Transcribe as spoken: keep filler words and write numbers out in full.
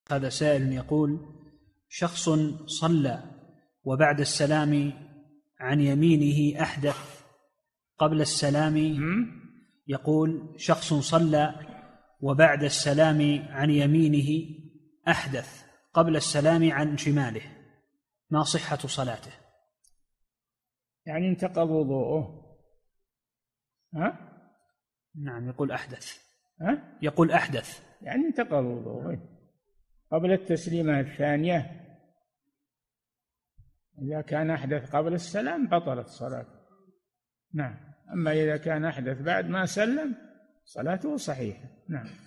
هذا سائل يقول: شخص صلى وبعد السلام عن يمينه أحدث قبل السلام يقول شخص صلى وبعد السلام عن يمينه أحدث قبل السلام عن شماله، ما صحة صلاته؟ يعني انتقض وضوءه. ها؟ نعم، يقول أحدث. ها؟ يقول أحدث يعني انتقض وضوءه قبل التسليمة الثانية. إذا كان أحدث قبل السلام بطلت صلاته. نعم. أما إذا كان أحدث بعد ما سلم صلاته صحيحة. نعم.